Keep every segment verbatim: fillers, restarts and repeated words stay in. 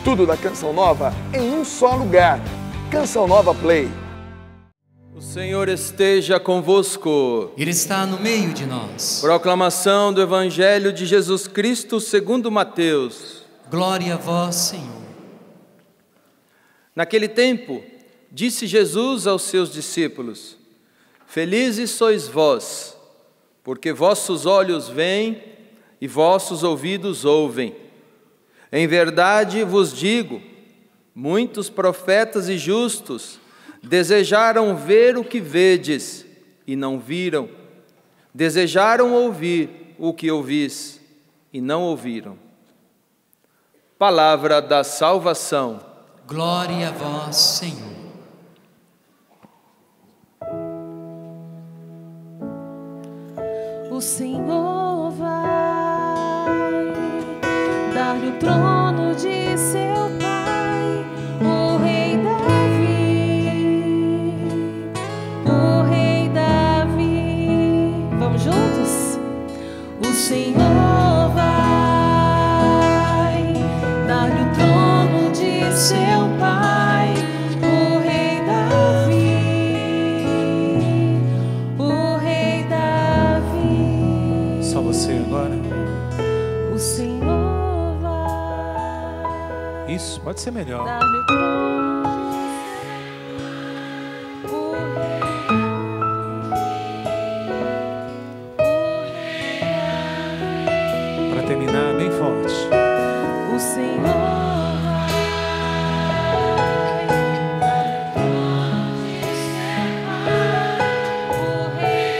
Tudo da Canção Nova em um só lugar. Canção Nova Play. O Senhor esteja convosco. Ele está no meio de nós. Proclamação do Evangelho de Jesus Cristo segundo Mateus. Glória a vós, Senhor. Naquele tempo, disse Jesus aos seus discípulos: Felizes sois vós, porque vossos olhos veem e vossos ouvidos ouvem. Em verdade vos digo, muitos profetas e justos desejaram ver o que vedes e não viram, desejaram ouvir o que ouvis e não ouviram. Palavra da salvação. Glória a vós, Senhor. O Senhor vai dar-lhe o trono de seu pai, o rei Davi, o rei Davi. Vamos juntos? O Senhor vai dar-lhe o trono de seu pai, o rei Davi, o rei Davi. Só você agora? O Senhor vai Isso, pode ser melhor. dar-lhe o trono, o rei, o rei. Para terminar bem forte. O Senhor vai dar-lhe o trono de seu pai, o rei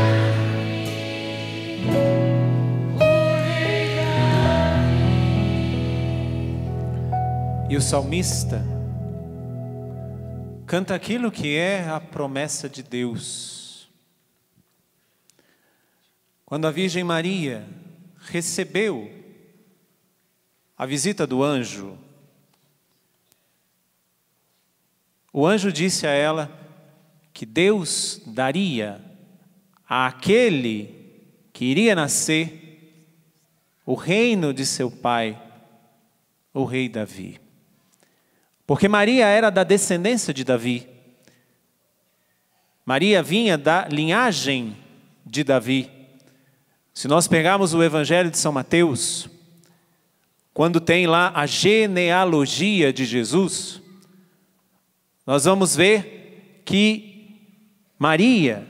Davi, o rei Davi. E o salmista canta aquilo que é a promessa de Deus. Quando a Virgem Maria recebeu a visita do anjo, o anjo disse a ela que Deus daria àquele que iria nascer o reino de seu pai, o rei Davi. Porque Maria era da descendência de Davi. Maria vinha da linhagem de Davi. Se nós pegarmos o Evangelho de São Mateus, quando tem lá a genealogia de Jesus, nós vamos ver que Maria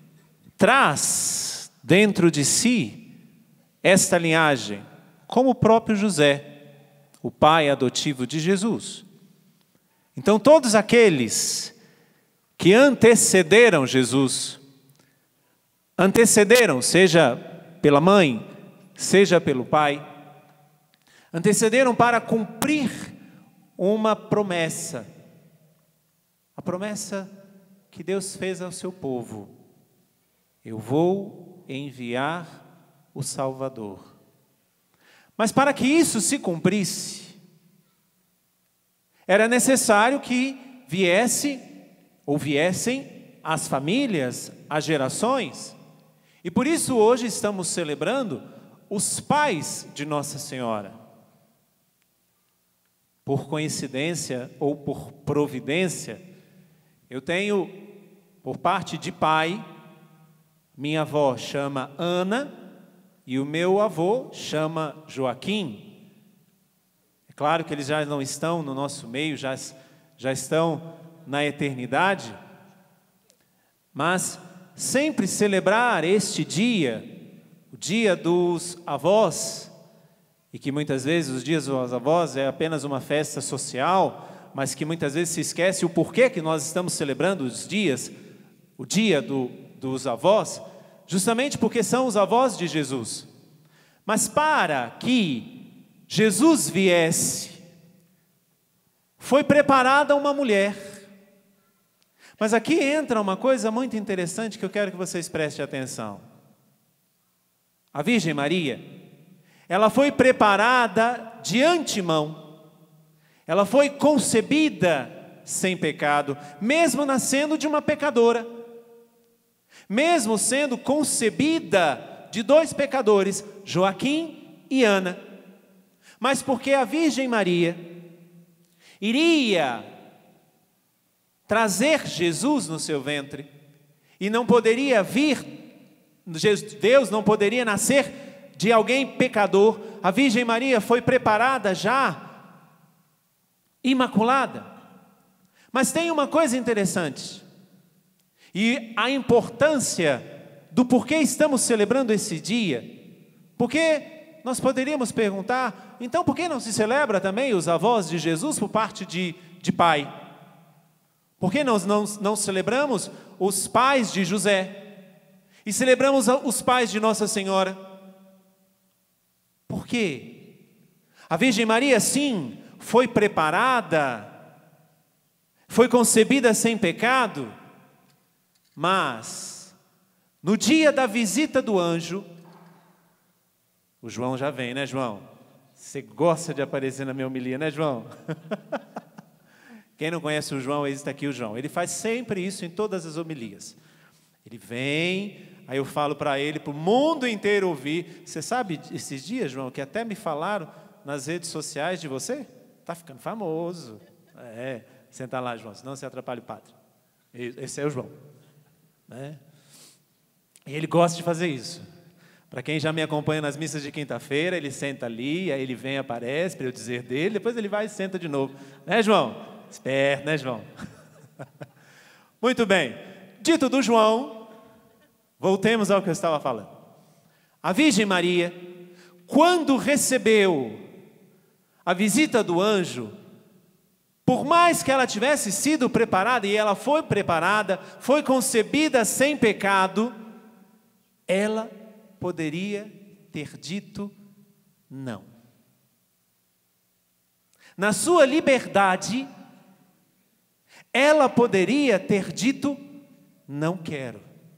traz dentro de si esta linhagem, como o próprio José, o pai adotivo de Jesus. Então todos aqueles que antecederam Jesus, antecederam, seja pela mãe, seja pelo pai, antecederam para cumprir uma promessa. A promessa que Deus fez ao seu povo: eu vou enviar o Salvador. Mas para que isso se cumprisse, era necessário que viesse ou viessem as famílias, as gerações. E por isso hoje estamos celebrando os pais de Nossa Senhora. Por coincidência ou por providência, eu tenho, por parte de pai, minha avó chama Ana e o meu avô chama Joaquim. É claro que eles já não estão no nosso meio, já, já estão na eternidade, mas sempre celebrar este dia, o dia dos avós, e que muitas vezes os dias dos avós é apenas uma festa social, mas que muitas vezes se esquece o porquê que nós estamos celebrando os dias, o dia do, dos avós, justamente porque são os avós de Jesus. Mas para que Jesus viesse, foi preparada uma mulher. Mas aqui entra uma coisa muito interessante que eu quero que vocês prestem atenção. A Virgem Maria, ela foi preparada de antemão. Ela foi concebida sem pecado, mesmo nascendo de uma pecadora. Mesmo sendo concebida de dois pecadores, Joaquim e Ana. Mas porque a Virgem Maria iria trazer Jesus no seu ventre e não poderia vir, Deus não poderia nascer de alguém pecador. A Virgem Maria foi preparada já, imaculada. Mas tem uma coisa interessante, e a importância do porquê estamos celebrando esse dia, porque nós poderíamos perguntar, então por que não se celebra também os avós de Jesus por parte de, de pai? Por que nós não, não celebramos os pais de José? E celebramos os pais de Nossa Senhora? Por quê? A Virgem Maria, sim, foi preparada, foi concebida sem pecado, mas no dia da visita do anjo, o João já vem, né, João? Você gosta de aparecer na minha homilia, né, João? Quem não conhece o João, está aqui o João. Ele faz sempre isso em todas as homilias. Ele vem, aí eu falo para ele, para o mundo inteiro ouvir. Você sabe esses dias, João, que até me falaram nas redes sociais de você? Está ficando famoso. É, senta lá, João, senão você atrapalha o padre. Esse é o João. Né? E ele gosta de fazer isso. Para quem já me acompanha nas missas de quinta-feira, ele senta ali, aí ele vem, aparece para eu dizer dele, depois ele vai e senta de novo. Né, João? Esperto, né, João? Muito bem. Dito do João, voltemos ao que eu estava falando. A Virgem Maria, quando recebeu a visita do anjo, por mais que ela tivesse sido preparada, e ela foi preparada, foi concebida sem pecado, ela poderia ter dito não. Na sua liberdade, ela poderia ter dito não quero.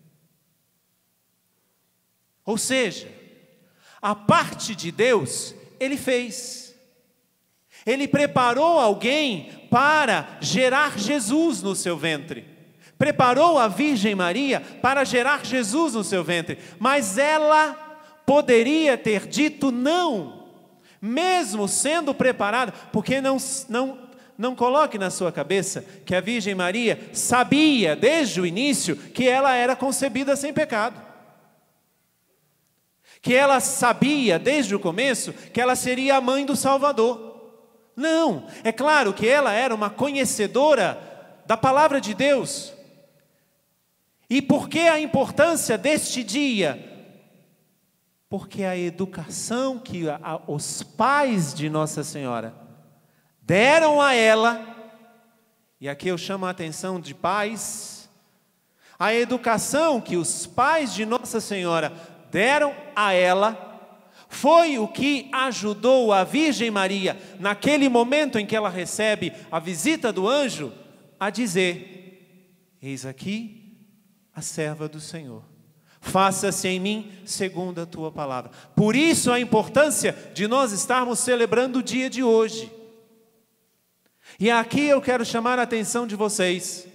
Ou seja, a parte de Deus, Ele fez. Ele preparou alguém para gerar Jesus no seu ventre. Preparou a Virgem Maria para gerar Jesus no seu ventre. Mas ela poderia ter dito não, mesmo sendo preparada, porque não, não, não coloque na sua cabeça que a Virgem Maria sabia desde o início que ela era concebida sem pecado. Que ela sabia desde o começo que ela seria a mãe do Salvador. Não, é claro que ela era uma conhecedora da palavra de Deus. E por que a importância deste dia? Porque a educação que a, os pais de Nossa Senhora deram a ela, e aqui eu chamo a atenção de pais, a educação que os pais de Nossa Senhora deram a ela, foi o que ajudou a Virgem Maria, naquele momento em que ela recebe a visita do anjo, a dizer: eis aqui a serva do Senhor, faça-se em mim segundo a tua palavra. Por isso a importância de nós estarmos celebrando o dia de hoje. E aqui eu quero chamar a atenção de vocês,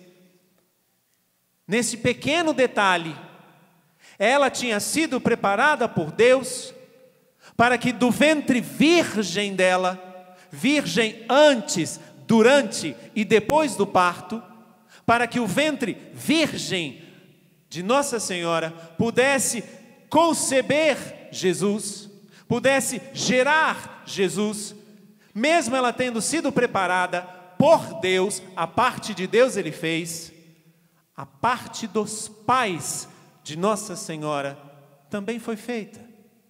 nesse pequeno detalhe. Ela tinha sido preparada por Deus, para que do ventre virgem dela, virgem antes, durante e depois do parto, para que o ventre virgem de Nossa Senhora pudesse conceber Jesus, pudesse gerar Jesus, mesmo ela tendo sido preparada por Deus, a parte de Deus Ele fez, a parte dos pais de Nossa Senhora também foi feita.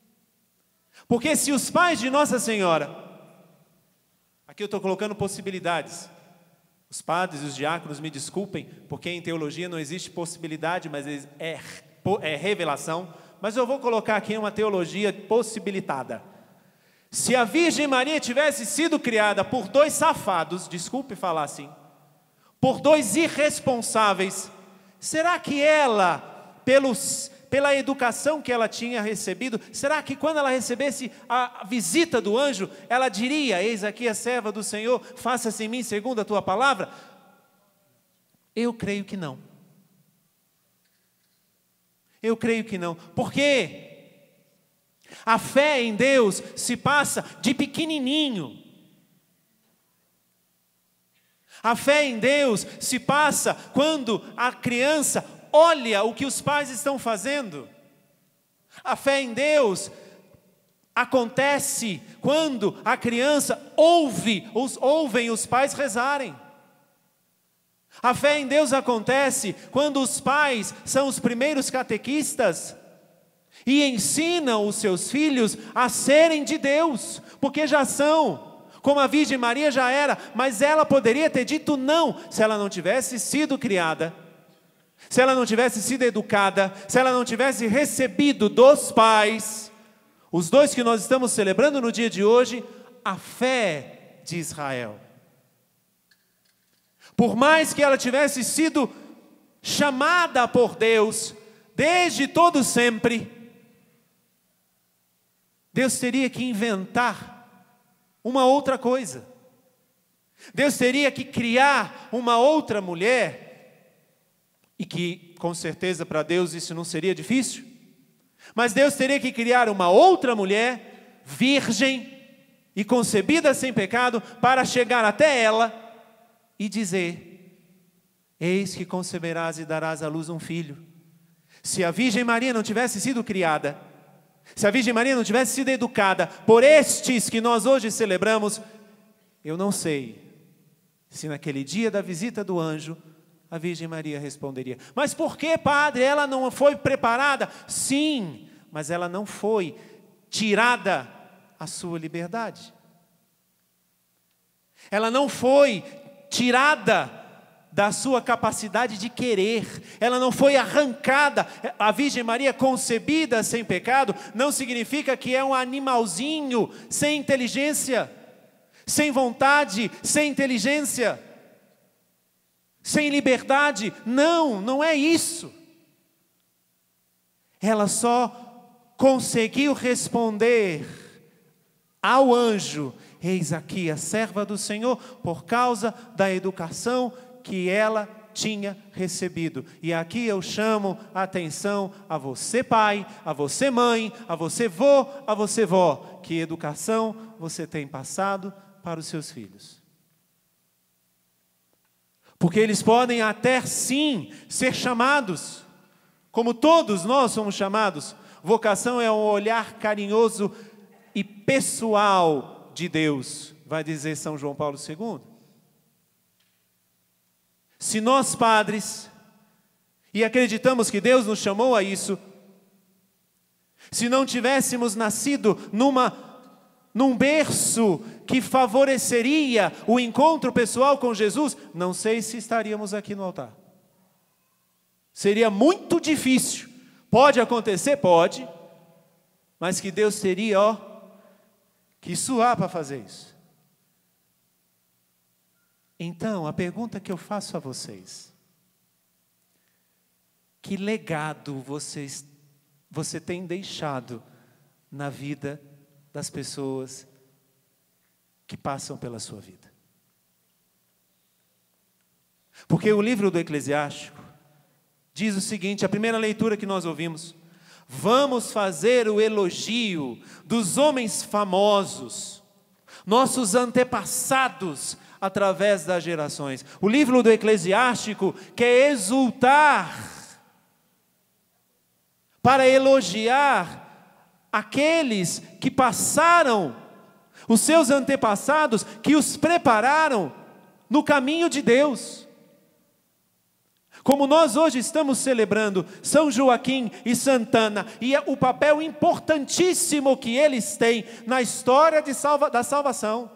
Porque se os pais de Nossa Senhora, aqui eu estou colocando possibilidades, os padres e os diáconos me desculpem, porque em teologia não existe possibilidade, mas é, é revelação, mas eu vou colocar aqui uma teologia possibilitada. Se a Virgem Maria tivesse sido criada por dois safados, desculpe falar assim, por dois irresponsáveis, será que ela, pelos, pela educação que ela tinha recebido, será que quando ela recebesse a visita do anjo, ela diria: eis aqui a serva do Senhor, faça-se em mim segundo a tua palavra? Eu creio que não. Eu creio que não. Por quê? A fé em Deus se passa de pequenininho. A fé em Deus se passa quando a criança olha o que os pais estão fazendo. A fé em Deus acontece quando a criança ouve, os, ouvem os pais rezarem. A fé em Deus acontece quando os pais são os primeiros catequistas e ensinam os seus filhos a serem de Deus, porque já são, como a Virgem Maria já era, mas ela poderia ter dito não, se ela não tivesse sido criada, se ela não tivesse sido educada, se ela não tivesse recebido dos pais, os dois que nós estamos celebrando no dia de hoje, a fé de Israel. Por mais que ela tivesse sido chamada por Deus, desde todo sempre, Deus teria que inventar uma outra coisa. Deus teria que criar uma outra mulher, e que, com certeza, para Deus isso não seria difícil, mas Deus teria que criar uma outra mulher, virgem e concebida sem pecado, para chegar até ela e dizer: eis que conceberás e darás à luz um filho. Se a Virgem Maria não tivesse sido criada, se a Virgem Maria não tivesse sido educada por estes que nós hoje celebramos, eu não sei se naquele dia da visita do anjo, a Virgem Maria responderia: mas por que, padre, ela não foi preparada? Sim, mas ela não foi tirada a sua liberdade. Ela não foi tirada da sua capacidade de querer, ela não foi arrancada. A Virgem Maria concebida sem pecado não significa que é um animalzinho sem inteligência, sem vontade, sem inteligência, sem liberdade. Não, não é isso. Ela só conseguiu responder ao anjo: eis aqui a serva do Senhor, por causa da educação que ela tinha recebido. E aqui eu chamo a atenção a você, pai, a você, mãe, a você, vô, a você, vó. Que educação você tem passado para os seus filhos? Porque eles podem até sim ser chamados, como todos nós somos chamados. Vocação é um olhar carinhoso e pessoal de Deus, vai dizer São João Paulo segundo. Se nós, padres, e acreditamos que Deus nos chamou a isso, se não tivéssemos nascido numa, num berço que favoreceria o encontro pessoal com Jesus, não sei se estaríamos aqui no altar. Seria muito difícil. Pode acontecer? Pode. Mas que Deus teria, ó, que suar para fazer isso. Então, a pergunta que eu faço a vocês: que legado vocês, você tem deixado na vida das pessoas que passam pela sua vida? Porque o livro do Eclesiástico diz o seguinte, a primeira leitura que nós ouvimos: vamos fazer o elogio dos homens famosos, nossos antepassados, através das gerações. O livro do Eclesiástico quer exultar, para elogiar aqueles que passaram, os seus antepassados, que os prepararam no caminho de Deus. Como nós hoje estamos celebrando São Joaquim e Santana, e o papel importantíssimo que eles têm na história de salva, da salvação.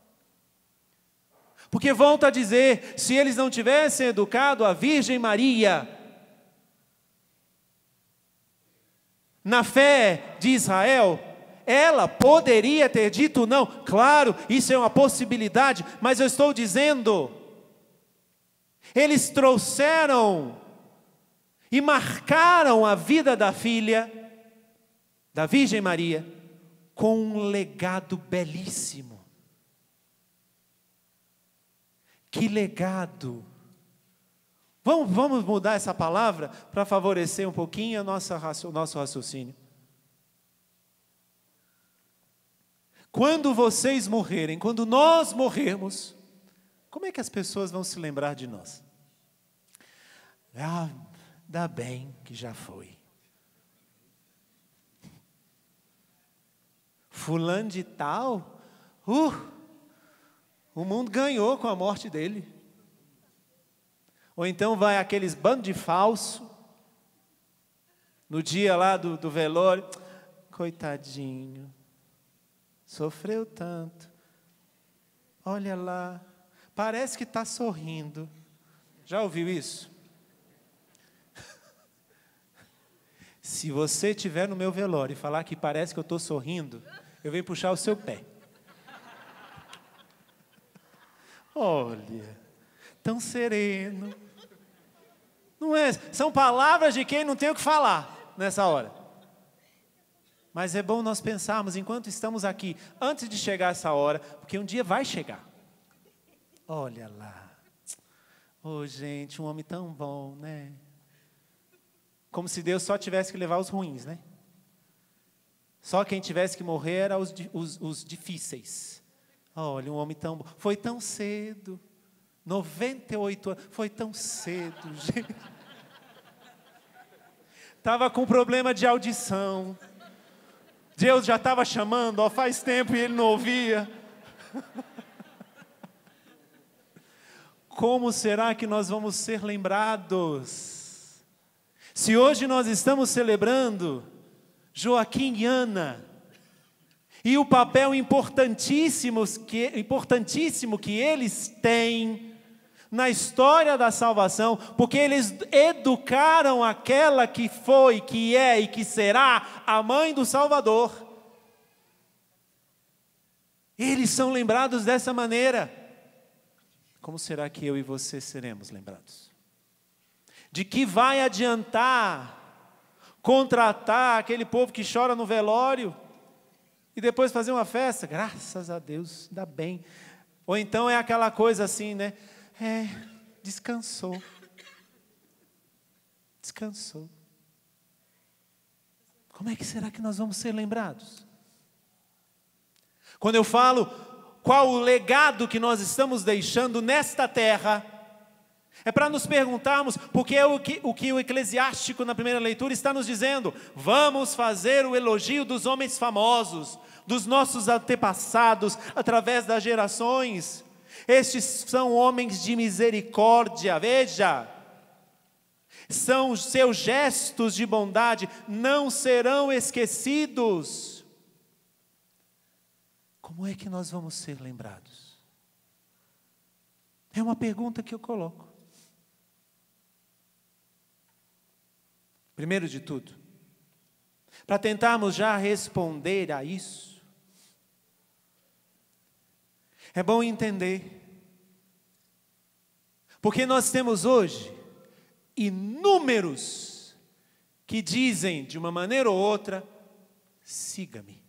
Porque volto a dizer, se eles não tivessem educado a Virgem Maria na fé de Israel, ela poderia ter dito não. Claro, isso é uma possibilidade, mas eu estou dizendo, eles trouxeram e marcaram a vida da filha, da Virgem Maria, com um legado belíssimo. Que legado! Vamos, vamos mudar essa palavra para favorecer um pouquinho a nossa, o nosso raciocínio. Quando vocês morrerem, quando nós morrermos, como é que as pessoas vão se lembrar de nós? Ah, dá bem que já foi. Fulano de tal, uh, o mundo ganhou com a morte dele. Ou então vai aqueles bandos de falso, no dia lá do, do velório, coitadinho, sofreu tanto, olha lá, parece que está sorrindo. Já ouviu isso? Se você estiver no meu velório e falar que parece que eu estou sorrindo, eu venho puxar o seu pé. Olha, tão sereno. Não é? São palavras de quem não tem o que falar nessa hora. Mas é bom nós pensarmos enquanto estamos aqui, antes de chegar essa hora, porque um dia vai chegar. Olha lá. Oh, gente, um homem tão bom, né? Como se Deus só tivesse que levar os ruins, né? Só quem tivesse que morrer eram os, os, os difíceis. Olha, um homem tão bom. Foi tão cedo. noventa e oito anos. Foi tão cedo, gente. Estava com problema de audição. Deus já estava chamando, ó, faz tempo e ele não ouvia. Como será que nós vamos ser lembrados? Se hoje nós estamos celebrando Joaquim e Ana, e o papel importantíssimo que, importantíssimo que eles têm na história da salvação, porque eles educaram aquela que foi, que é e que será a mãe do Salvador. Eles são lembrados dessa maneira. Como será que eu e você seremos lembrados? De que vai adiantar contratar aquele povo que chora no velório e depois fazer uma festa? Graças a Deus, dá bem. Ou então é aquela coisa assim, né? É, descansou. Descansou. Como é que será que nós vamos ser lembrados? Quando eu falo qual o legado que nós estamos deixando nesta terra, é para nos perguntarmos, porque é o que, o que o Eclesiástico na primeira leitura está nos dizendo. Vamos fazer o elogio dos homens famosos, dos nossos antepassados, através das gerações. Estes são homens de misericórdia, veja. São seus gestos de bondade, não serão esquecidos. Como é que nós vamos ser lembrados? É uma pergunta que eu coloco. Primeiro de tudo, para tentarmos já responder a isso, é bom entender, porque nós temos hoje inúmeros que dizem de uma maneira ou outra, siga-me.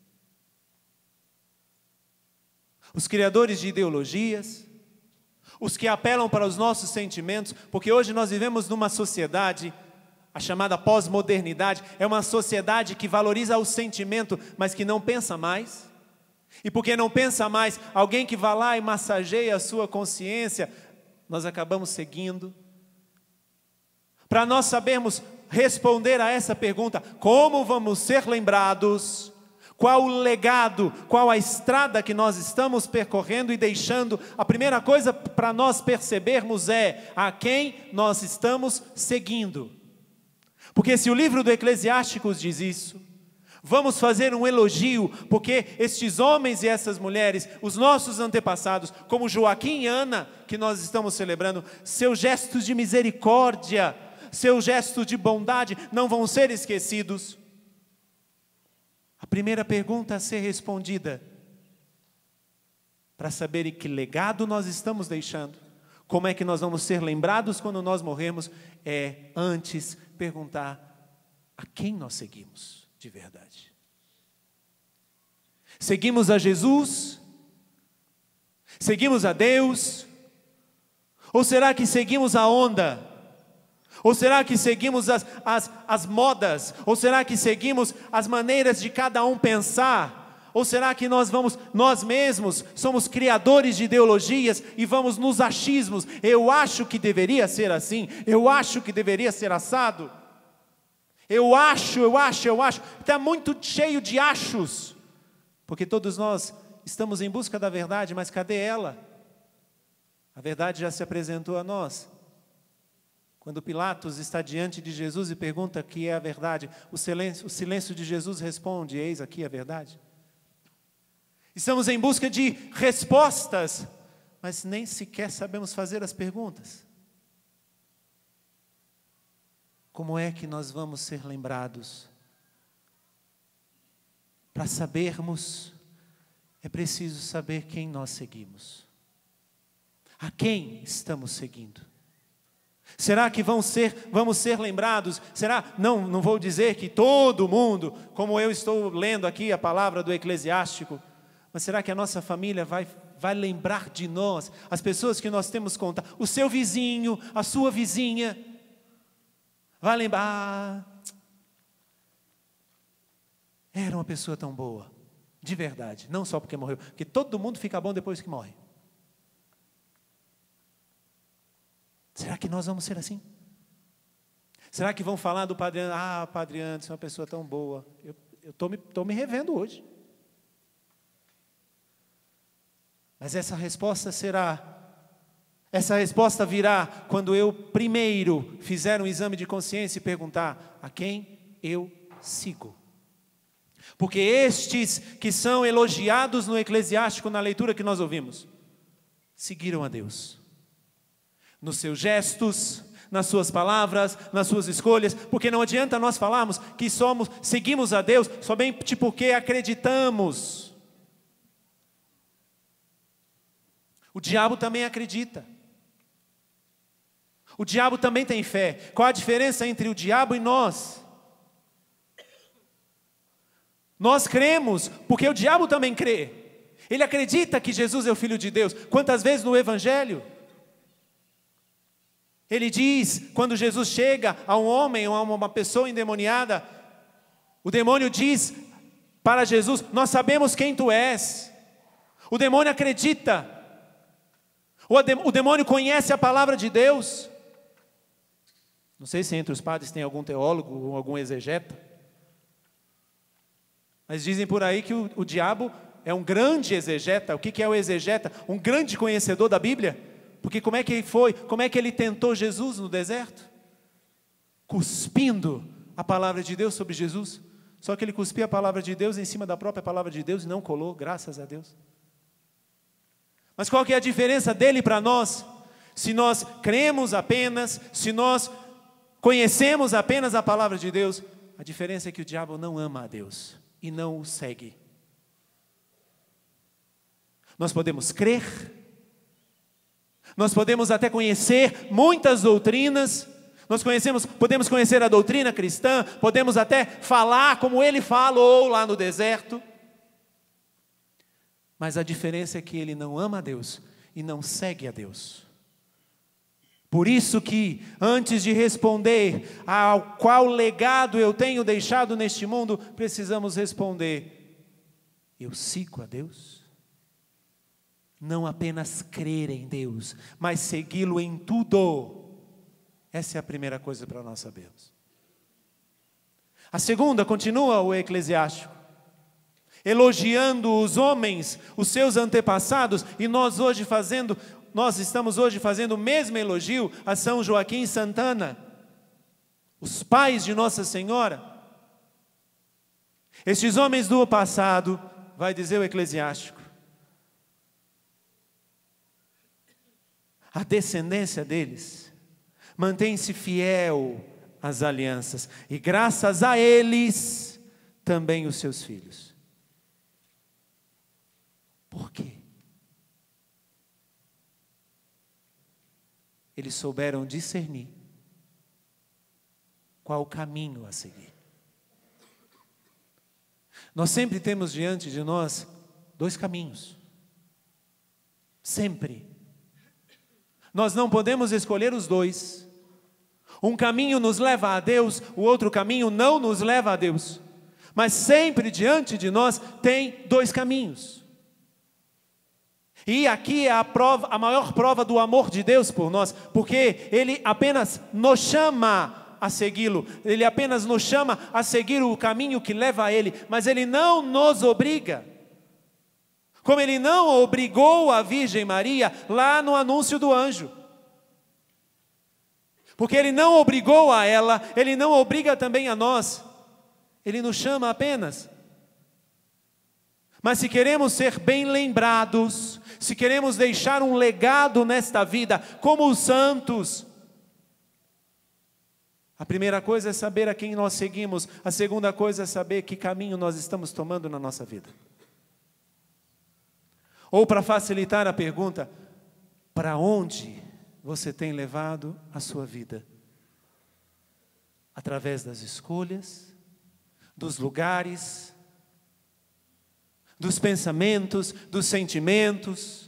Os criadores de ideologias, os que apelam para os nossos sentimentos, porque hoje nós vivemos numa sociedade, a chamada pós-modernidade, é uma sociedade que valoriza o sentimento, mas que não pensa mais. E porque não pensa mais, alguém que vai lá e massageia a sua consciência, nós acabamos seguindo. Para nós sabermos responder a essa pergunta, como vamos ser lembrados? Qual o legado, qual a estrada que nós estamos percorrendo e deixando? A primeira coisa para nós percebermos é a quem nós estamos seguindo. Porque se o livro do Eclesiásticos diz isso, vamos fazer um elogio, porque estes homens e essas mulheres, os nossos antepassados, como Joaquim e Ana, que nós estamos celebrando, seus gestos de misericórdia, seus gestos de bondade não vão ser esquecidos. A primeira pergunta a ser respondida, para saber que legado nós estamos deixando, como é que nós vamos ser lembrados quando nós morremos, é antes perguntar a quem nós seguimos de verdade. Seguimos a Jesus? Seguimos a Deus? Ou será que seguimos a onda? Ou será que seguimos as, as, as modas? Ou será que seguimos as maneiras de cada um pensar? Ou será que nós vamos, nós mesmos, somos criadores de ideologias e vamos nos achismos? Eu acho que deveria ser assim, eu acho que deveria ser assado. Eu acho, eu acho, eu acho. Está muito cheio de achos. Porque todos nós estamos em busca da verdade, mas cadê ela? A verdade já se apresentou a nós. Quando Pilatos está diante de Jesus e pergunta o que é a verdade, o silêncio, o silêncio de Jesus responde: eis aqui a verdade. Estamos em busca de respostas, mas nem sequer sabemos fazer as perguntas. Como é que nós vamos ser lembrados? Para sabermos, é preciso saber quem nós seguimos. A quem estamos seguindo? Será que vão ser, vamos ser lembrados? Será? Não, não vou dizer que todo mundo, como eu estou lendo aqui a palavra do Eclesiástico, mas será que a nossa família vai, vai lembrar de nós, as pessoas que nós temos contato, o seu vizinho, a sua vizinha, vai lembrar, ah, era uma pessoa tão boa, de verdade, não só porque morreu, porque todo mundo fica bom depois que morre. Será que nós vamos ser assim? Será que vão falar do Padre Anderson? Ah, Padre Anderson é uma pessoa tão boa. Eu estou me, tô me revendo hoje. Mas essa resposta será, essa resposta virá quando eu primeiro fizer um exame de consciência e perguntar a quem eu sigo. Porque estes que são elogiados no Eclesiástico, na leitura que nós ouvimos, seguiram a Deus. Nos seus gestos, nas suas palavras, nas suas escolhas, porque não adianta nós falarmos que somos, seguimos a Deus somente porque acreditamos. O diabo também acredita. O diabo também tem fé. Qual a diferença entre o diabo e nós? Nós cremos porque o diabo também crê. Ele acredita que Jesus é o Filho de Deus. Quantas vezes no Evangelho ele diz, quando Jesus chega a um homem ou a uma pessoa endemoniada, o demônio diz para Jesus: nós sabemos quem tu és. O demônio acredita. O demônio conhece a palavra de Deus. Não sei se entre os padres tem algum teólogo ou algum exegeta, mas dizem por aí que o, o diabo é um grande exegeta. O que, que é o exegeta? Um grande conhecedor da Bíblia. Porque como é que ele foi? Como é que ele tentou Jesus no deserto? Cuspindo a palavra de Deus sobre Jesus. Só que ele cuspia a palavra de Deus em cima da própria palavra de Deus e não colou, graças a Deus. Mas qual que é a diferença dele para nós? Se nós cremos apenas, se nós conhecemos apenas a palavra de Deus, a diferença é que o diabo não ama a Deus e não o segue. Nós podemos crer, nós podemos até conhecer muitas doutrinas, nós conhecemos, podemos conhecer a doutrina cristã, podemos até falar como ele falou lá no deserto, mas a diferença é que ele não ama a Deus e não segue a Deus. Por isso que, antes de responder ao qual legado eu tenho deixado neste mundo, precisamos responder: eu sigo a Deus? Não apenas crer em Deus, mas segui-lo em tudo. Essa é a primeira coisa para nós sabermos. A segunda, continua o Eclesiástico, elogiando os homens, os seus antepassados, e nós hoje fazendo, nós estamos hoje fazendo o mesmo elogio a São Joaquim e Santana, os pais de Nossa Senhora. Estes homens do passado, vai dizer o Eclesiástico, a descendência deles mantém-se fiel às alianças, e graças a eles, também os seus filhos. Por quê? Eles souberam discernir qual o caminho a seguir. Nós sempre temos diante de nós dois caminhos. Sempre. Nós não podemos escolher os dois. Um caminho nos leva a Deus, o outro caminho não nos leva a Deus. Mas sempre diante de nós tem dois caminhos. E aqui é a, prova, a maior prova do amor de Deus por nós, porque Ele apenas nos chama a segui-lo, Ele apenas nos chama a seguir o caminho que leva a Ele, mas Ele não nos obriga. Como Ele não obrigou a Virgem Maria lá no anúncio do anjo. Porque Ele não obrigou a ela, Ele não obriga também a nós. Ele nos chama apenas. Mas se queremos ser bem lembrados, se queremos deixar um legado nesta vida, como os santos, a primeira coisa é saber a quem nós seguimos, a segunda coisa é saber que caminho nós estamos tomando na nossa vida. Ou para facilitar a pergunta, para onde você tem levado a sua vida? Através das escolhas, dos lugares, dos pensamentos, dos sentimentos,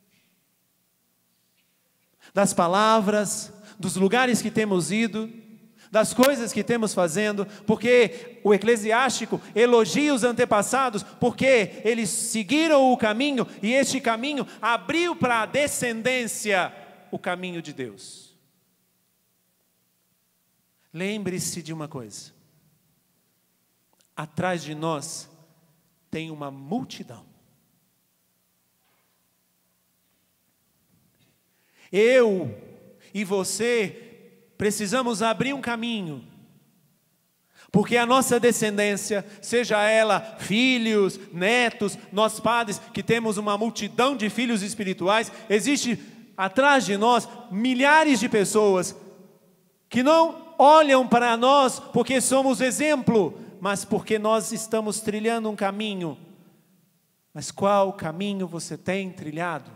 das palavras, dos lugares que temos ido, das coisas que temos fazendo, porque o eclesiástico elogia os antepassados, porque eles seguiram o caminho, e este caminho abriu para a descendência o caminho de Deus. Lembre-se de uma coisa, atrás de nós tem uma multidão. Eu e você precisamos abrir um caminho, porque a nossa descendência, seja ela filhos, netos, nós padres, que temos uma multidão de filhos espirituais, existe atrás de nós milhares de pessoas que não olham para nós porque somos exemplo, mas porque nós estamos trilhando um caminho. Mas qual caminho você tem trilhado?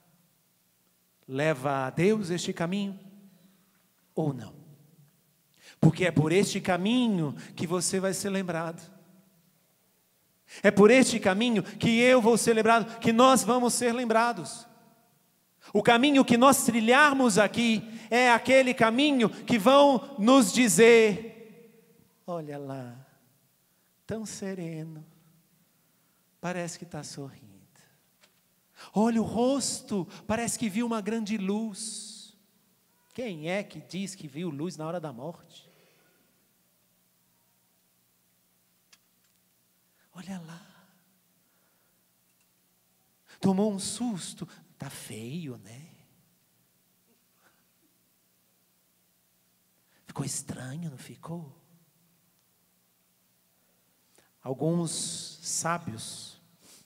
Leva a Deus este caminho? Ou não? Porque é por este caminho que você vai ser lembrado. É por este caminho que eu vou ser lembrado, que nós vamos ser lembrados. O caminho que nós trilharmos aqui é aquele caminho que vão nos dizer: olha lá, tão sereno, parece que está sorrindo. Olha o rosto, parece que viu uma grande luz. Quem é que diz que viu luz na hora da morte? Olha lá. Tomou um susto. Está feio, né? Ficou estranho, não ficou? Alguns sábios,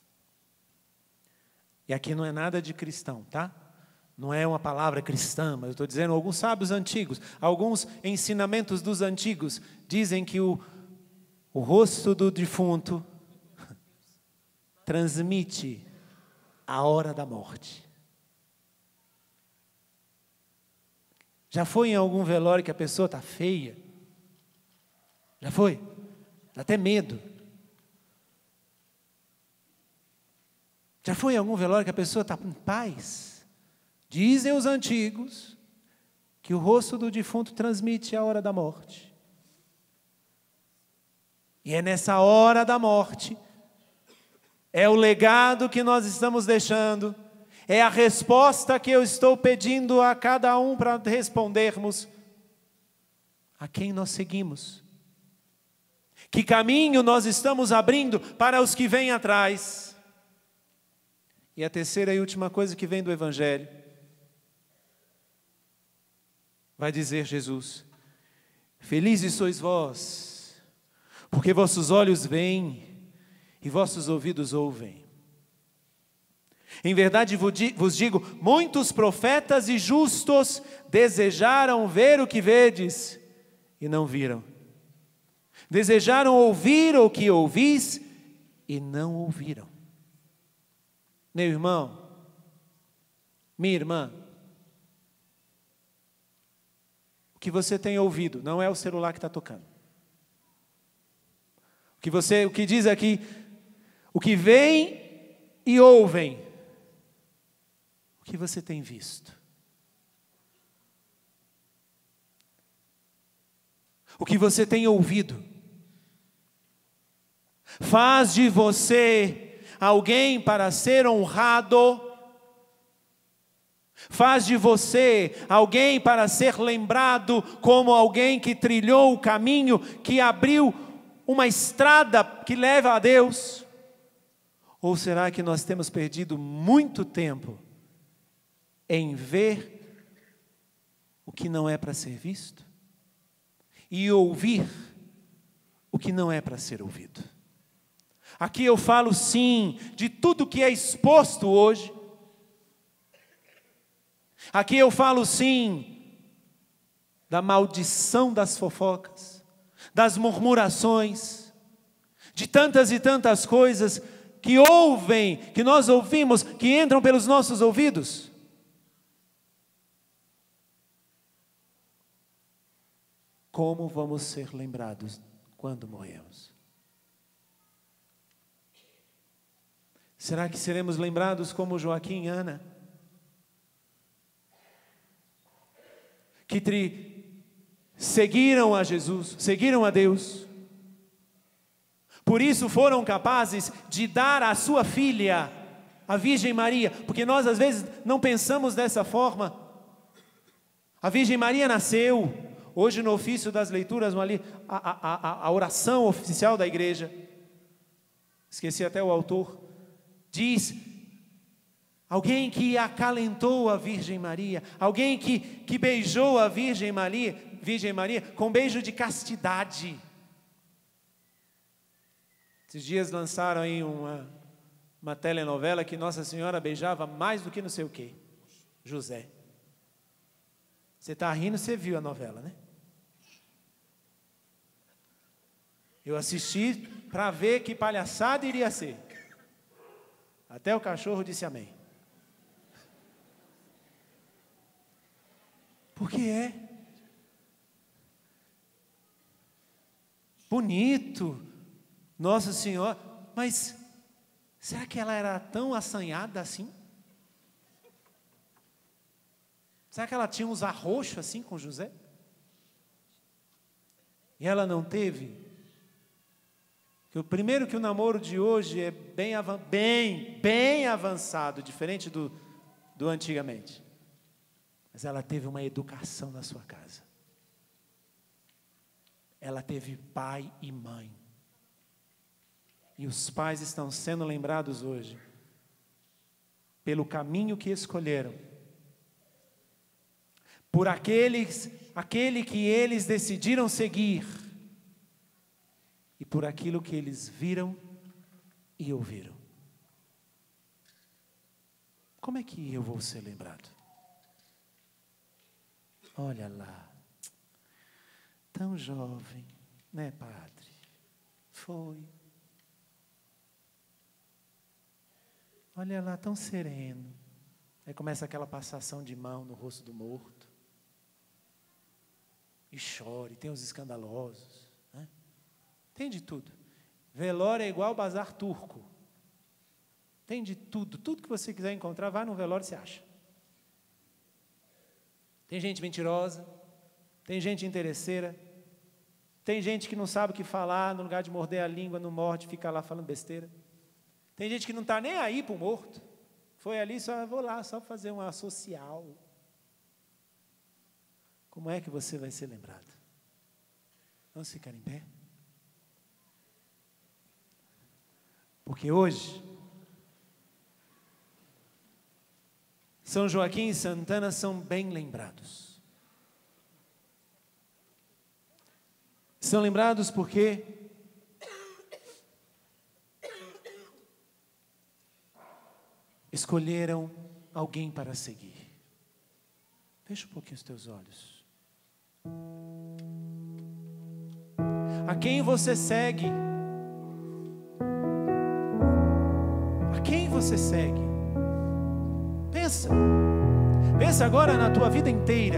e aqui não é nada de cristão, tá? Não é uma palavra cristã, mas eu estou dizendo alguns sábios antigos, alguns ensinamentos dos antigos, dizem que o, o rosto do defunto transmite a hora da morte. Já foi em algum velório que a pessoa está feia? Já foi? Dá até medo. Já foi em algum velório que a pessoa está em paz? Dizem os antigos que o rosto do defunto transmite a hora da morte. E é nessa hora da morte, é o legado que nós estamos deixando, é a resposta que eu estou pedindo a cada um para respondermos: a quem nós seguimos? Que caminho nós estamos abrindo para os que vêm atrás? E a terceira e última coisa que vem do Evangelho, vai dizer Jesus: felizes sois vós, porque vossos olhos veem e vossos ouvidos ouvem. Em verdade vos digo, muitos profetas e justos desejaram ver o que vedes e não viram. Desejaram ouvir o que ouvis e não ouviram. Meu irmão, minha irmã, o que você tem ouvido não é o celular que está tocando. O que você, o que diz aqui, o que vem e ouvem, o que você tem visto? O que você tem ouvido? faz de você alguém para ser honrado, faz de você alguém para ser lembrado como alguém que trilhou o caminho, que abriu uma estrada que leva a Deus? Ou será que nós temos perdido muito tempo em ver o que não é para ser visto e ouvir o que não é para ser ouvido? Aqui eu falo sim de tudo que é exposto hoje. Aqui eu falo sim da maldição das fofocas, das murmurações, de tantas e tantas coisas que ouvem, que nós ouvimos, que entram pelos nossos ouvidos. Como vamos ser lembrados quando morremos? Será que seremos lembrados como Joaquim e Ana? Que tri... seguiram a Jesus, seguiram a Deus. Por isso foram capazes de dar a sua filha, a Virgem Maria, porque nós às vezes não pensamos dessa forma. A Virgem Maria nasceu, hoje no ofício das leituras, ali, a, a, a oração oficial da igreja, esqueci até o autor, diz, alguém que acalentou a Virgem Maria, alguém que, que beijou a Virgem Maria, Virgem Maria com beijo de castidade. Esses dias lançaram aí uma, uma telenovela que Nossa Senhora beijava mais do que não sei o quê, José. Você está rindo, você viu a novela, né? Eu assisti para ver que palhaçada iria ser. Até o cachorro disse amém. Porque é bonito, Nossa Senhora, mas será que ela era tão assanhada assim? Será que ela tinha uns arroxos assim com José? E ela não teve? Que o primeiro que o namoro de hoje é bem, bem, bem avançado, diferente do, do antigamente. Mas ela teve uma educação na sua casa. Ela teve pai e mãe. E os pais estão sendo lembrados hoje pelo caminho que escolheram, por aqueles, aquele que eles decidiram seguir, e por aquilo que eles viram e ouviram. Como é que eu vou ser lembrado? Olha lá, tão jovem, né, padre? Foi. Olha lá, tão sereno. Aí começa aquela passação de mão no rosto do morto. E chora, e tem os escandalosos. Né? Tem de tudo. Velório é igual bazar turco. Tem de tudo. Tudo que você quiser encontrar, vai no velório e você acha. Tem gente mentirosa, tem gente interesseira, tem gente que não sabe o que falar, no lugar de morder a língua, não morde, fica lá falando besteira. Tem gente que não está nem aí para o morto. Foi ali, só vou lá, só fazer uma social. Como é que você vai ser lembrado? Vamos ficar em pé? Porque hoje, São Joaquim e Santana são bem lembrados. São lembrados porque escolheram alguém para seguir. Fecha um pouquinho os teus olhos. A quem você segue? A quem você segue? Pensa. Pensa agora na tua vida inteira.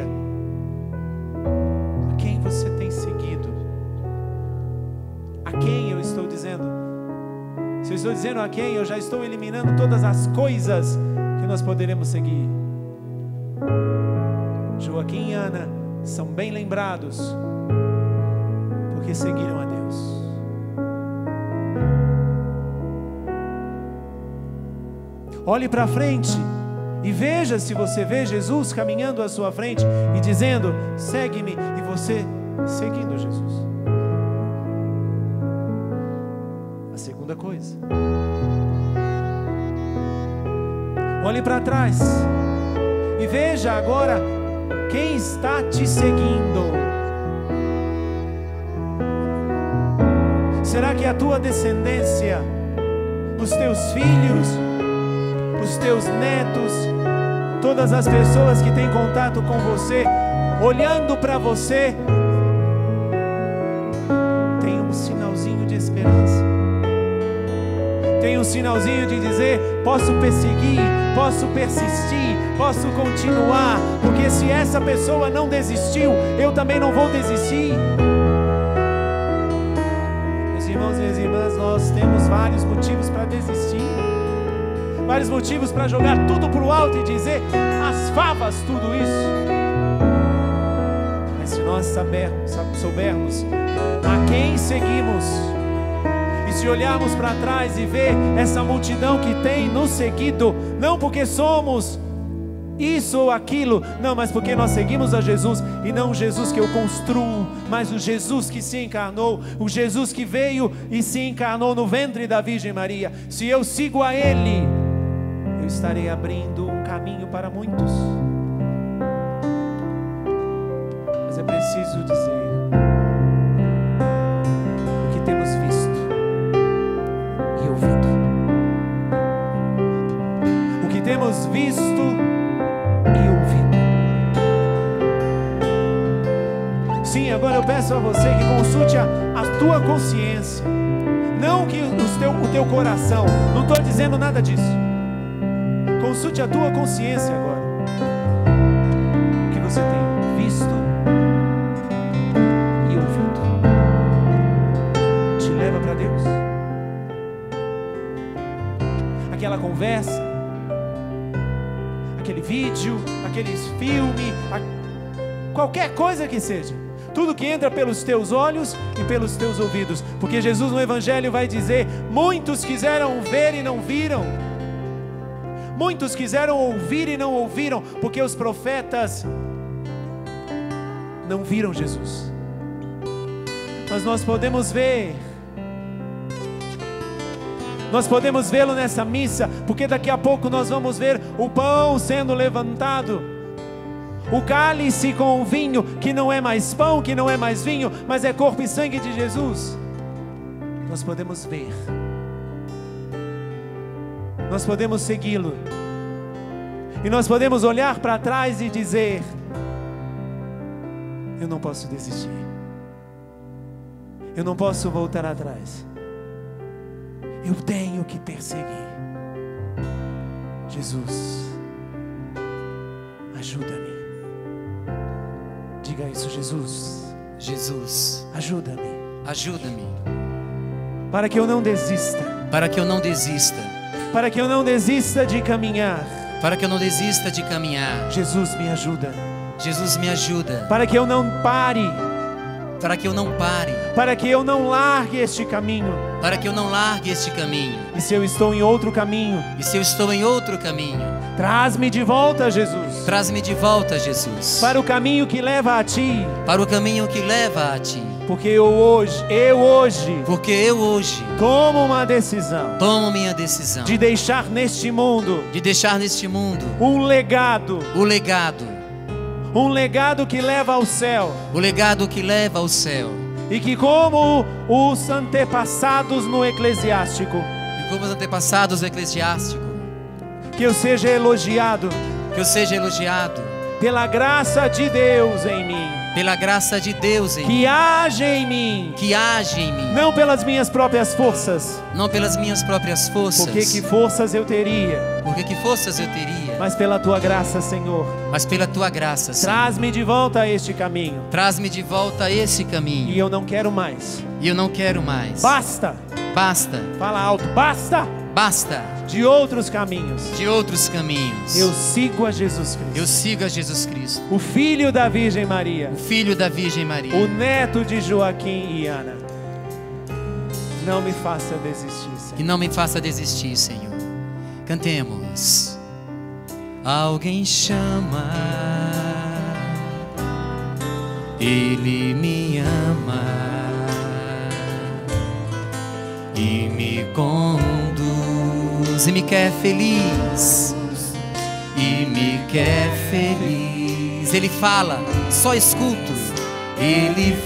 A quem você tem seguido? A quem eu estou dizendo? Se eu estou dizendo a quem, eu já estou eliminando todas as coisas que nós poderemos seguir. Joaquim e Ana são bem lembrados porque seguiram a Deus. Olhe para frente e veja se você vê Jesus caminhando à sua frente e dizendo: segue-me, e você seguindo Jesus. A segunda coisa, olhe para trás e veja agora quem está te seguindo. Será que a tua descendência, os teus filhos, os teus netos, todas as pessoas que têm contato com você, olhando para você, tem um sinalzinho de esperança? Tem um sinalzinho de dizer: posso perseguir, posso persistir, posso continuar, porque se essa pessoa não desistiu, eu também não vou desistir. Meus irmãos e minhas irmãs, nós temos vários motivos para desistir, vários motivos para jogar tudo para o alto e dizer: as favas, tudo isso. Mas se nós sabermos, soubermos a quem seguimos, se olharmos para trás e ver essa multidão que tem nos seguido, não porque somos isso ou aquilo, não, mas porque nós seguimos a Jesus, e não o Jesus que eu construo, mas o Jesus que se encarnou, o Jesus que veio e se encarnou no ventre da Virgem Maria. Se eu sigo a Ele, eu estarei abrindo um caminho para muitos. Mas é preciso dizer o que temos visto e ouvido. O que temos visto e ouvido. Sim, agora eu peço a você que consulte a, a tua consciência, não que os teu, o teu coração. Não estou dizendo nada disso. Consulte a tua consciência agora. O que você tem visto e ouvido te leva para Deus? Aquela conversa, aquele vídeo, aquele filme, a... qualquer coisa que seja, tudo que entra pelos teus olhos e pelos teus ouvidos, porque Jesus no Evangelho vai dizer: muitos quiseram ver e não viram, muitos quiseram ouvir e não ouviram, porque os profetas não viram Jesus. Mas nós podemos ver, nós podemos vê-lo nessa missa, porque daqui a pouco nós vamos ver o pão sendo levantado, o cálice com o vinho, que não é mais pão, que não é mais vinho, mas é corpo e sangue de Jesus. Nós podemos ver, nós podemos segui-lo, e nós podemos olhar para trás e dizer: eu não posso desistir, eu não posso voltar atrás, eu tenho que perseguir. Jesus, ajuda-me. Diga isso: Jesus, Jesus, ajuda-me, ajuda-me, para que eu não desista, para que eu não desista, para que eu não desista de caminhar. para que eu não desista de caminhar. Jesus, me ajuda. Jesus, me ajuda, Para que eu não pare, para que eu não pare, para que eu não largue este caminho. para que eu não largue este caminho. E se eu estou em outro caminho, E se eu estou em outro caminho, traz-me de volta, Jesus, traz-me de volta, Jesus, para o caminho que leva a Ti. para o caminho que leva a Ti. Porque eu hoje, eu hoje, Porque eu hoje tomo uma decisão tomo minha decisão de deixar neste mundo de deixar neste mundo um legado, o legado, um legado que leva ao céu. o legado que leva ao céu. E que, como os antepassados no eclesiástico, E como os antepassados eclesiásticos, que eu seja elogiado que eu seja elogiado pela graça de Deus em mim, pela graça de Deus em mim, que age em mim, que age em mim, não pelas minhas próprias forças, não pelas minhas próprias forças, porque que forças eu teria, porque que forças eu teria, mas pela Tua graça, Senhor. mas pela Tua graça, Senhor. Traz-me de volta a este caminho, Traz-me de volta a esse e caminho, eu não quero mais. e eu não quero mais. Basta, Basta, fala alto, basta basta de outros caminhos. de outros caminhos. Eu sigo a Jesus Cristo, Eu sigo a Jesus Cristo, o Filho da Virgem Maria, o Filho da Virgem Maria, o neto de Joaquim e Ana. Não me faça desistir, que Senhor. não me faça desistir, Senhor. Cantemos. Alguém chama, Ele me ama e me conduz e me quer feliz, e me quer feliz. Ele fala, só escuto. Ele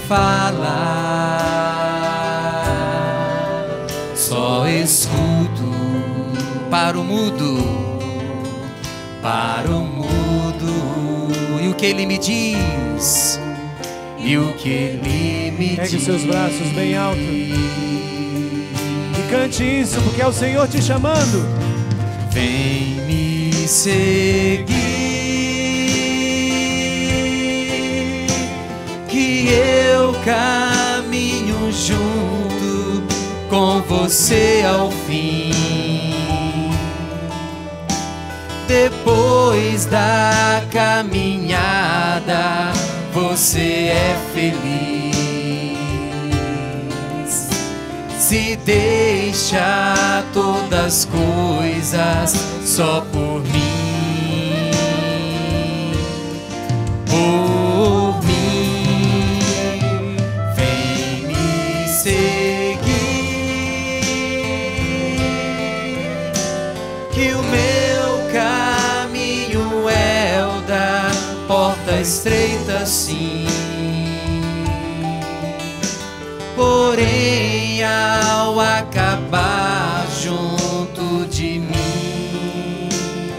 fala, só escuto. Para o mudo, para o mudo. E o que ele me diz? E o que ele me Pegue diz? seus braços bem alto e cante isso, porque é o Senhor te chamando. Vem me seguir, que eu caminho junto com você ao fim. Depois da caminhada, você é feliz. Se deixa todas as coisas só por mim, por mim. Vem me seguir, que o meu caminho é o da porta estreita, sim. Porém, ao acabar junto de mim,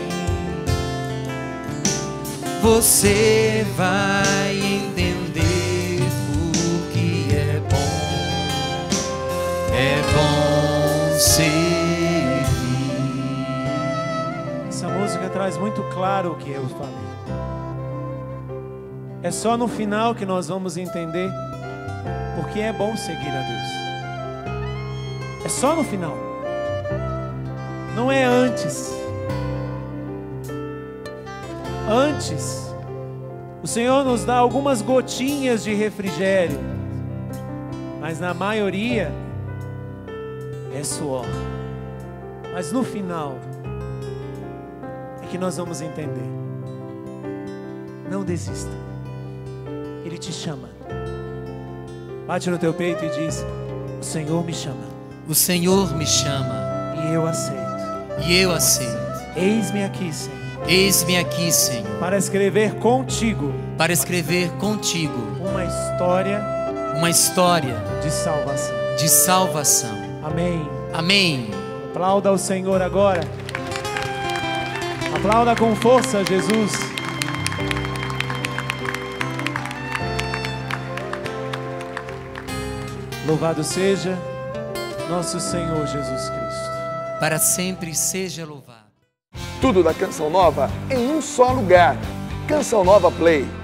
você vai entender o que é bom, é bom servir. Essa música traz muito claro o que eu falei. É só no final que nós vamos entender porque é bom seguir a Deus. É só no final. Não é antes. Antes, o Senhor nos dá algumas gotinhas de refrigério, mas na maioria é suor. Mas no final é que nós vamos entender. Não desista. Ele te chama. Bate no teu peito e diz: o Senhor me chama. O Senhor me chama E eu aceito. e eu aceito. Eis-me aqui, Senhor, Eis-me aqui, Senhor, para escrever contigo para escrever contigo uma história uma história de salvação. de salvação. Amém. Amém. Aplauda ao Senhor agora. Aplauda com força, Jesus. Louvado seja nosso Senhor Jesus Cristo. Para sempre seja louvado. Tudo da Canção Nova em um só lugar. Canção Nova Play.